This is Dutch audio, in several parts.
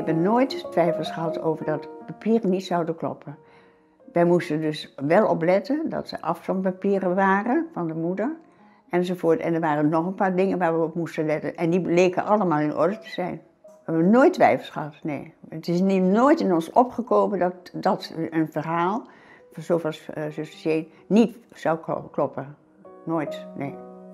hebben nooit twijfels gehad over dat papieren niet zouden kloppen. Wij moesten dus wel opletten dat er afstandspapieren waren van de moeder enzovoort. En er waren nog een paar dingen waar we op moesten letten. En die bleken allemaal in orde te zijn. We hebben nooit twijfels gehad, nee. Het is nooit in ons opgekomen dat een verhaal, zoals zuster Jane, niet zou kloppen. Nooit, nee.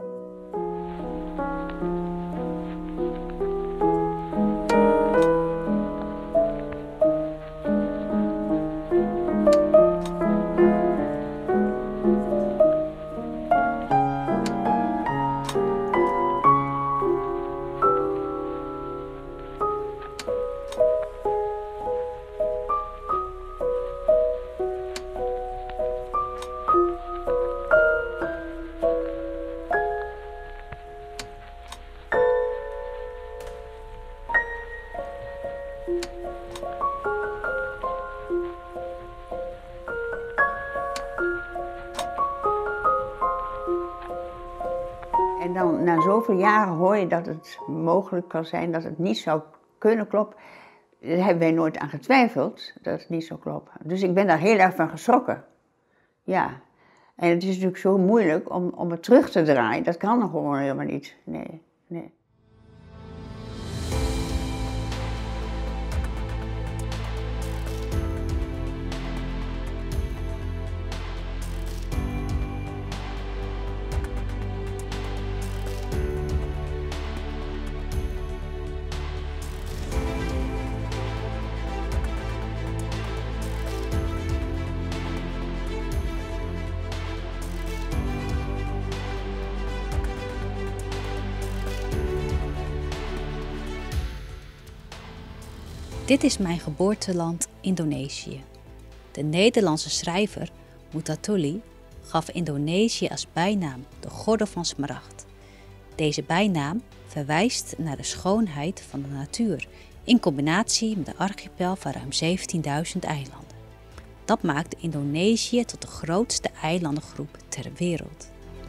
En dan na zoveel jaren hoor je dat het mogelijk kan zijn dat het niet zou kunnen kloppen. Daar hebben wij nooit aan getwijfeld dat het niet zou kloppen. Dus ik ben daar heel erg van geschrokken. Ja. En het is natuurlijk zo moeilijk om het terug te draaien. Dat kan nog gewoon helemaal niet. Nee, nee. Dit is mijn geboorteland Indonesië. De Nederlandse schrijver Mutatuli gaf Indonesië als bijnaam de Gordel van Smaragd. Deze bijnaam verwijst naar de schoonheid van de natuur in combinatie met de archipel van ruim 17.000 eilanden. Dat maakt Indonesië tot de grootste eilandengroep ter wereld.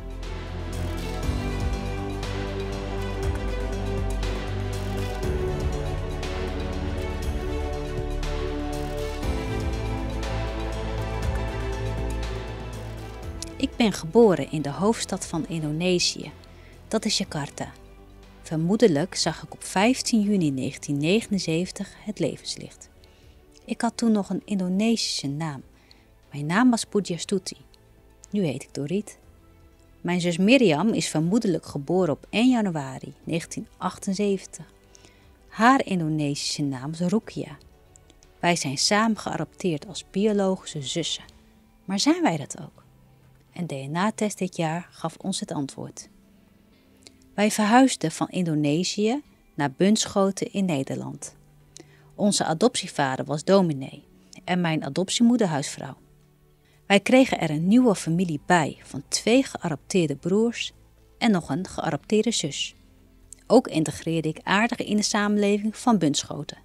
Ik ben geboren in de hoofdstad van Indonesië, dat is Jakarta. Vermoedelijk zag ik op 15 juni 1979 het levenslicht. Ik had toen nog een Indonesische naam. Mijn naam was Pujastuti. Nu heet ik Dorrit. Mijn zus Miriam is vermoedelijk geboren op 1 januari 1978. Haar Indonesische naam is Rukia. Wij zijn samen geadopteerd als biologische zussen. Maar zijn wij dat ook? Een DNA-test dit jaar gaf ons het antwoord. Wij verhuisden van Indonesië naar Bunschoten in Nederland. Onze adoptievader was dominee en mijn adoptiemoeder huisvrouw. Wij kregen er een nieuwe familie bij van 2 geadopteerde broers en nog een geadopteerde zus. Ook integreerde ik aardig in de samenleving van Bunschoten.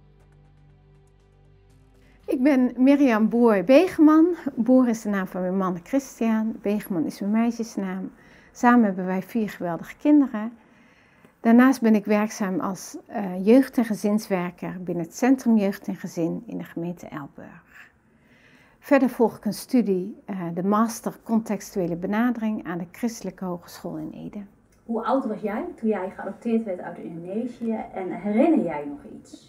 Ik ben Mirjam Boer-Begeman. Boer is de naam van mijn man Christian. Begeman is mijn meisjesnaam. Samen hebben wij 4 geweldige kinderen. Daarnaast ben ik werkzaam als jeugd- en gezinswerker binnen het Centrum Jeugd en Gezin in de gemeente Elburg. Verder volg ik een studie, de Master Contextuele Benadering aan de Christelijke Hogeschool in Ede. Hoe oud was jij toen jij geadopteerd werd uit Indonesië en herinner jij nog iets?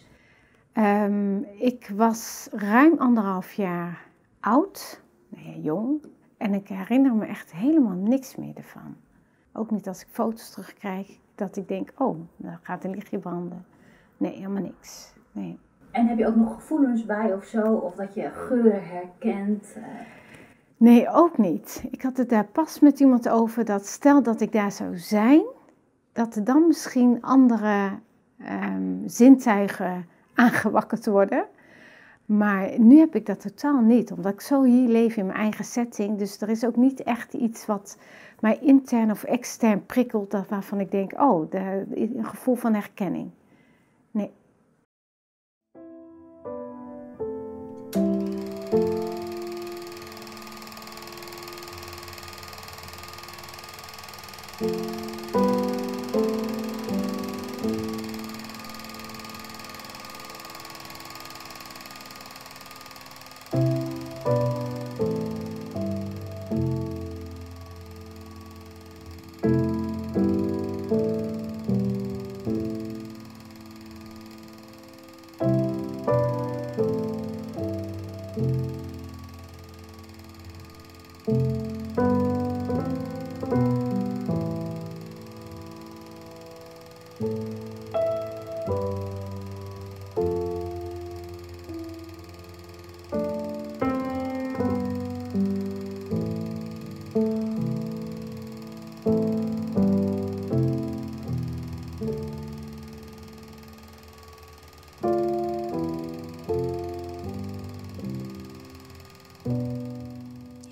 Ik was ruim 1,5 jaar oud, jong, en ik herinner me echt helemaal niks meer ervan. Ook niet als ik foto's terugkrijg, dat ik denk, oh, dan gaat een lichtje branden. Nee, helemaal niks. Nee. En heb je ook nog gevoelens bij of zo, of dat je geuren herkent? Nee, ook niet. Ik had het daar pas met iemand over, dat stel dat ik daar zou zijn, dat er dan misschien andere zintuigen aangewakkerd worden. Maar nu heb ik dat totaal niet, omdat ik zo hier leef in mijn eigen setting. Dus er is ook niet echt iets wat mij intern of extern prikkelt, waarvan ik denk, oh, een gevoel van herkenning. Nee.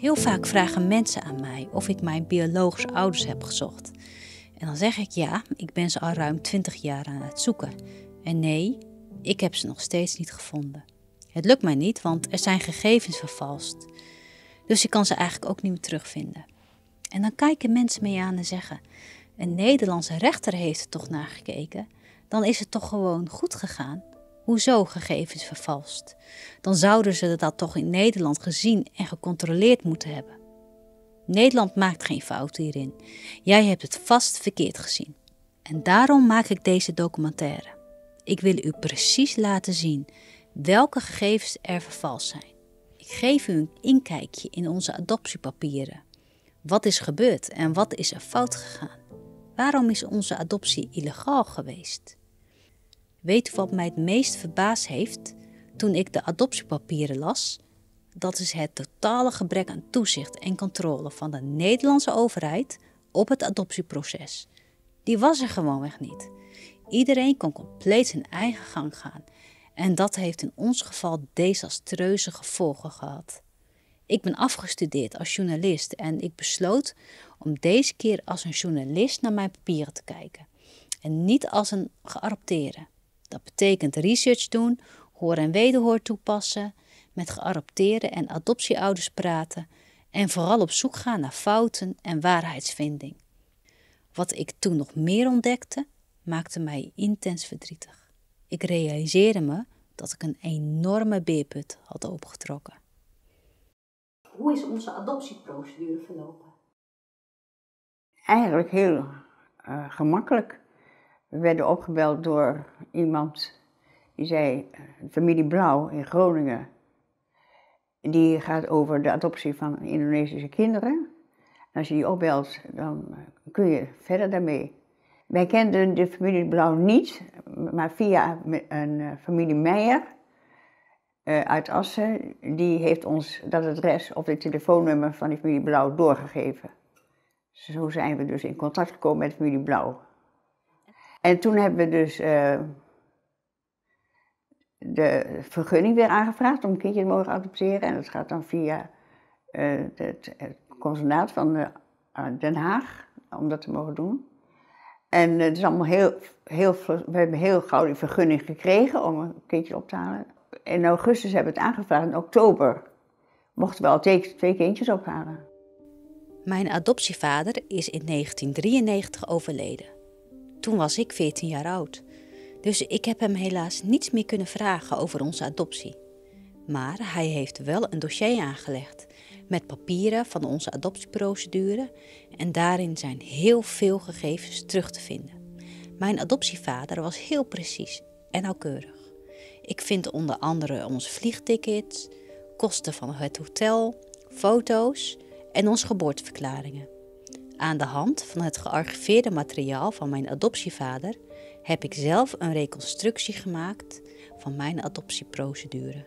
Heel vaak vragen mensen aan mij of ik mijn biologische ouders heb gezocht. En dan zeg ik ja, ik ben ze al ruim 20 jaar aan het zoeken. En nee, ik heb ze nog steeds niet gevonden. Het lukt mij niet, want er zijn gegevens vervalst. Dus ik kan ze eigenlijk ook niet meer terugvinden. En dan kijken mensen me aan en zeggen, een Nederlandse rechter heeft er toch naar gekeken? Dan is het toch gewoon goed gegaan? Hoezo gegevens vervalst? Dan zouden ze dat toch in Nederland gezien en gecontroleerd moeten hebben. Nederland maakt geen fout hierin. Jij hebt het vast verkeerd gezien. En daarom maak ik deze documentaire. Ik wil u precies laten zien welke gegevens er vervalst zijn. Ik geef u een inkijkje in onze adoptiepapieren. Wat is gebeurd en wat is er fout gegaan? Waarom is onze adoptie illegaal geweest? Weet u wat mij het meest verbaasd heeft toen ik de adoptiepapieren las? Dat is het totale gebrek aan toezicht en controle van de Nederlandse overheid op het adoptieproces. Die was er gewoonweg niet. Iedereen kon compleet zijn eigen gang gaan. En dat heeft in ons geval desastreuze gevolgen gehad. Ik ben afgestudeerd als journalist en ik besloot om deze keer als een journalist naar mijn papieren te kijken. En niet als een geadopteerde. Dat betekent research doen, hoor en wederhoor toepassen, met geadopteerden en adoptieouders praten en vooral op zoek gaan naar fouten en waarheidsvinding. Wat ik toen nog meer ontdekte, maakte mij intens verdrietig. Ik realiseerde me dat ik een enorme beerput had opgetrokken. Hoe is onze adoptieprocedure verlopen? Eigenlijk heel gemakkelijk. We werden opgebeld door iemand die zei, familie Blauw in Groningen, die gaat over de adoptie van Indonesische kinderen. En als je die opbelt, dan kun je verder daarmee. Wij kenden de familie Blauw niet, maar via een familie Meijer uit Assen, die heeft ons dat adres of het telefoonnummer van die familie Blauw doorgegeven. Zo zijn we dus in contact gekomen met familie Blauw. En toen hebben we dus de vergunning weer aangevraagd om een kindje te mogen adopteren. En dat gaat dan via het consulaat van Den Haag, om dat te mogen doen. En het is allemaal we hebben heel gauw die vergunning gekregen om een kindje op te halen. In augustus hebben we het aangevraagd, in oktober mochten we al 2 kindjes ophalen. Mijn adoptievader is in 1993 overleden. Toen was ik 14 jaar oud. Dus ik heb hem helaas niets meer kunnen vragen over onze adoptie. Maar hij heeft wel een dossier aangelegd met papieren van onze adoptieprocedure en daarin zijn heel veel gegevens terug te vinden. Mijn adoptievader was heel precies en nauwkeurig. Ik vind onder andere onze vliegtickets, kosten van het hotel, foto's en onze geboorteverklaringen. Aan de hand van het gearchiveerde materiaal van mijn adoptievader heb ik zelf een reconstructie gemaakt van mijn adoptieprocedure.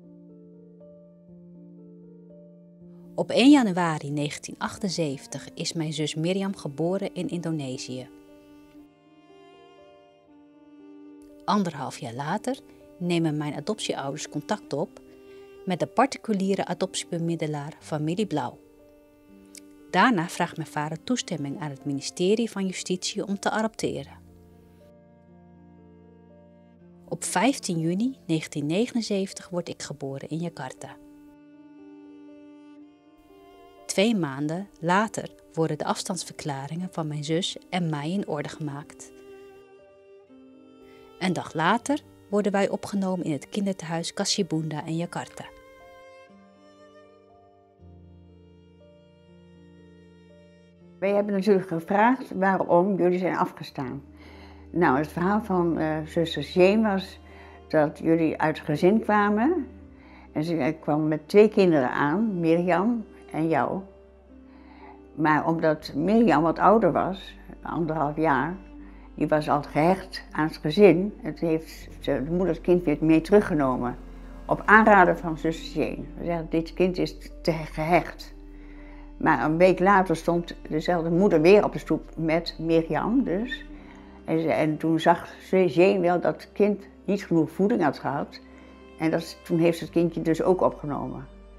Op 1 januari 1978 is mijn zus Mirjam geboren in Indonesië. 1,5 jaar later nemen mijn adoptieouders contact op met de particuliere adoptiebemiddelaar familie Blauw. Daarna vraagt mijn vader toestemming aan het ministerie van Justitie om te adopteren. Op 15 juni 1979 word ik geboren in Jakarta. 2 maanden later worden de afstandsverklaringen van mijn zus en mij in orde gemaakt. Een dag later worden wij opgenomen in het kindertehuis Kasibunda in Jakarta. Wij hebben natuurlijk gevraagd waarom jullie zijn afgestaan. Nou, het verhaal van zuster Jane was dat jullie uit het gezin kwamen. En ze kwam met 2 kinderen aan, Mirjam en jou. Maar omdat Mirjam wat ouder was, 1,5 jaar, die was al gehecht aan het gezin. En toen heeft de moeder het kind weer mee teruggenomen. Op aanraden van zuster Jane. Ze zeggen, dit kind is te gehecht. Maar een week later stond dezelfde moeder weer op de stoep met Mirjam dus. En toen zag Jane wel dat het kind niet genoeg voeding had gehad. En toen heeft ze het kindje dus ook opgenomen.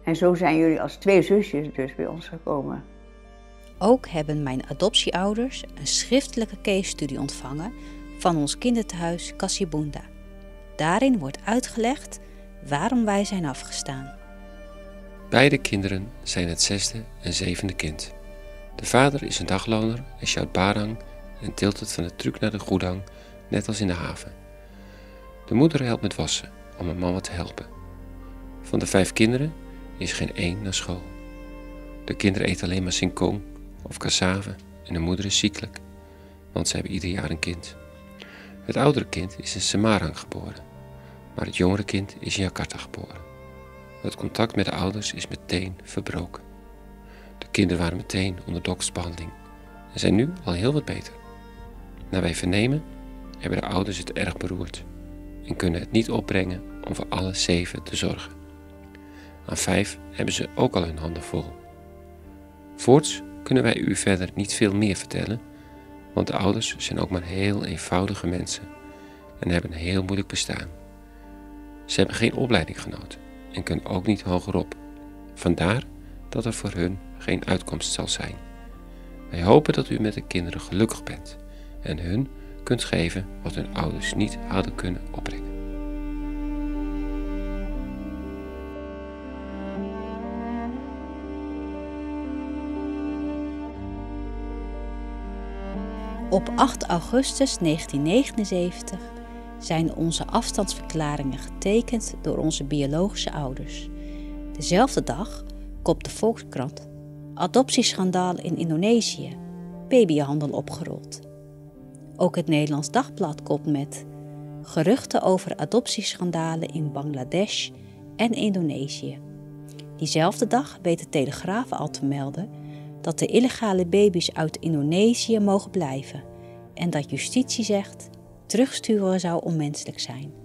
En zo zijn jullie als 2 zusjes dus bij ons gekomen. Ook hebben mijn adoptieouders een schriftelijke case studie ontvangen van ons kindertehuis Kasibunda. Daarin wordt uitgelegd waarom wij zijn afgestaan. Beide kinderen zijn het 6e en 7e kind. De vader is een dagloner en sjouwt barang en tilt het van de truck naar de goedang, net als in de haven. De moeder helpt met wassen om een mama te helpen. Van de 5 kinderen is geen 1 naar school. De kinderen eten alleen maar singkong of cassave en de moeder is ziekelijk, want ze hebben ieder jaar een kind. Het oudere kind is in Semarang geboren, maar het jongere kind is in Jakarta geboren. Het contact met de ouders is meteen verbroken. De kinderen waren meteen onder doktersbehandeling en zijn nu al heel wat beter. Naar wij vernemen hebben de ouders het erg beroerd en kunnen het niet opbrengen om voor alle 7 te zorgen. Aan 5 hebben ze ook al hun handen vol. Voorts kunnen wij u verder niet veel meer vertellen, want de ouders zijn ook maar heel eenvoudige mensen en hebben een heel moeilijk bestaan. Ze hebben geen opleiding genoten en kunnen ook niet hogerop. Vandaar dat er voor hun geen uitkomst zal zijn. Wij hopen dat u met de kinderen gelukkig bent en hun kunt geven wat hun ouders niet hadden kunnen opbrengen. Op 8 augustus 1979 zijn onze afstandsverklaringen getekend door onze biologische ouders. Dezelfde dag kopt de Volkskrant adoptieschandaal in Indonesië, babyhandel opgerold. Ook het Nederlands Dagblad kopt met geruchten over adoptieschandalen in Bangladesh en Indonesië. Diezelfde dag weet de Telegraaf al te melden dat de illegale baby's uit Indonesië mogen blijven en dat justitie zegt terugsturen zou onmenselijk zijn.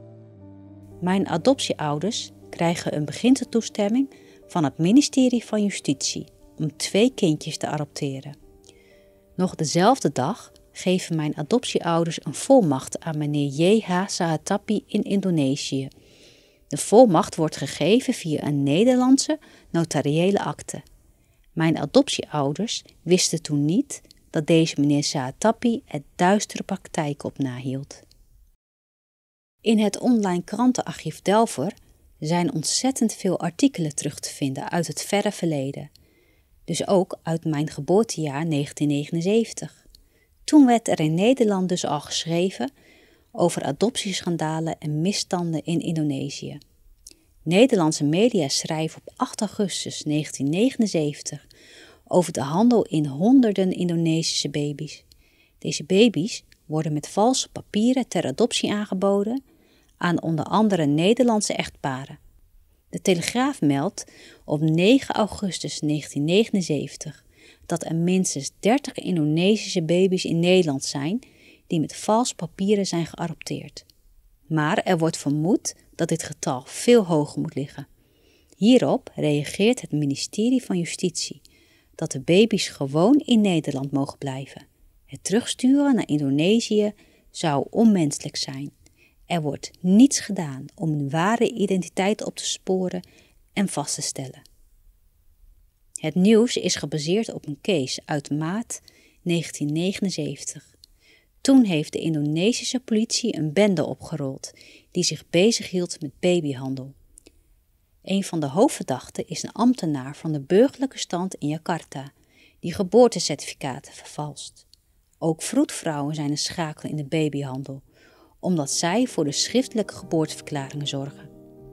Mijn adoptieouders krijgen een beginseltoestemming van het ministerie van Justitie om 2 kindjes te adopteren. Nog dezelfde dag geven mijn adoptieouders een volmacht aan meneer J.H. Sahatapi in Indonesië. De volmacht wordt gegeven via een Nederlandse notariële akte. Mijn adoptieouders wisten toen niet dat deze meneer Sahatapi er duistere praktijken op nahield. In het online krantenarchief Delver zijn ontzettend veel artikelen terug te vinden uit het verre verleden. Dus ook uit mijn geboortejaar 1979. Toen werd er in Nederland dus al geschreven over adoptieschandalen en misstanden in Indonesië. Nederlandse media schrijven op 8 augustus 1979 over de handel in honderden Indonesische baby's. Deze baby's worden met valse papieren ter adoptie aangeboden aan onder andere Nederlandse echtparen. De Telegraaf meldt op 9 augustus 1979 dat er minstens 30 Indonesische baby's in Nederland zijn die met vals papieren zijn geadopteerd. Maar er wordt vermoed dat dit getal veel hoger moet liggen. Hierop reageert het ministerie van Justitie dat de baby's gewoon in Nederland mogen blijven. Het terugsturen naar Indonesië zou onmenselijk zijn. Er wordt niets gedaan om hun ware identiteit op te sporen en vast te stellen. Het nieuws is gebaseerd op een case uit maart 1979. Toen heeft de Indonesische politie een bende opgerold die zich bezighield met babyhandel. Een van de hoofdverdachten is een ambtenaar van de burgerlijke stand in Jakarta die geboortecertificaten vervalst. Ook vroedvrouwen zijn een schakel in de babyhandel, omdat zij voor de schriftelijke geboorteverklaringen zorgen.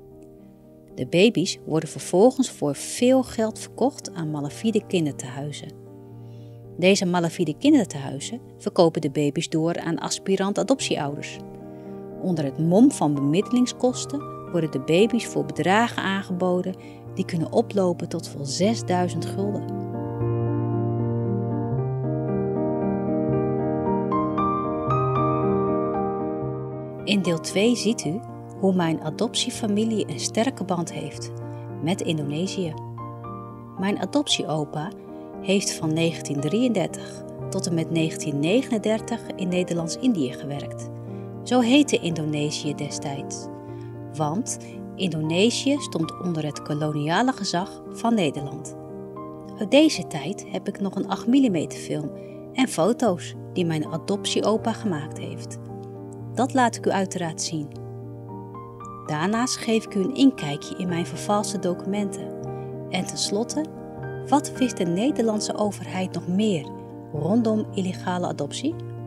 De baby's worden vervolgens voor veel geld verkocht aan malafide kindertehuizen. Deze malafide kindertehuizen verkopen de baby's door aan aspirant adoptieouders. Onder het mom van bemiddelingskosten worden de baby's voor bedragen aangeboden die kunnen oplopen tot wel 6000 gulden. In deel 2 ziet u hoe mijn adoptiefamilie een sterke band heeft met Indonesië. Mijn adoptieopa heeft van 1933 tot en met 1939 in Nederlands-Indië gewerkt. Zo heette Indonesië destijds. Want Indonesië stond onder het koloniale gezag van Nederland. Uit deze tijd heb ik nog een 8 mm film en foto's die mijn adoptieopa gemaakt heeft. Dat laat ik u uiteraard zien. Daarnaast geef ik u een inkijkje in mijn vervalste documenten. En tenslotte, wat wist de Nederlandse overheid nog meer rondom illegale adoptie?